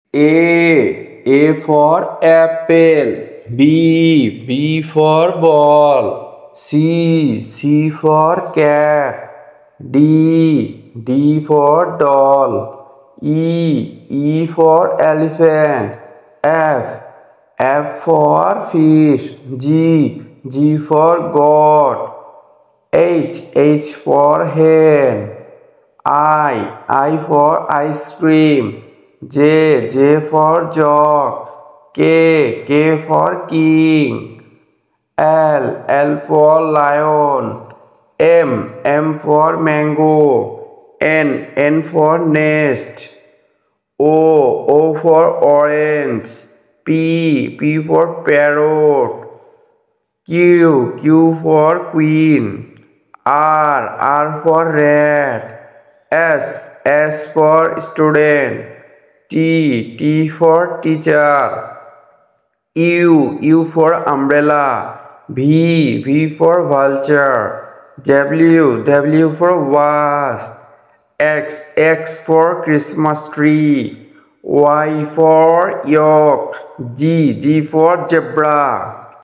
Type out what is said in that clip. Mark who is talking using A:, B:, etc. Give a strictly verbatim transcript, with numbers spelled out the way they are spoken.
A: A. A for apple. B. B for ball. C. C for cat. D. D for doll. E. E for elephant. F. F for fish. G. G for goat. H. H for hen. I. I for ice cream. J. J for jog. K. K for king. L. L for lion. M. M for mango. N. N for nest. O. O for orange. P. P for parrot. Q. Q for queen. R. R for rat. S. S for student. T. T for teacher. U. U for umbrella. V. V for vulture. W. W for vase. X. X for Christmas tree. Y for yolk. G. G for zebra.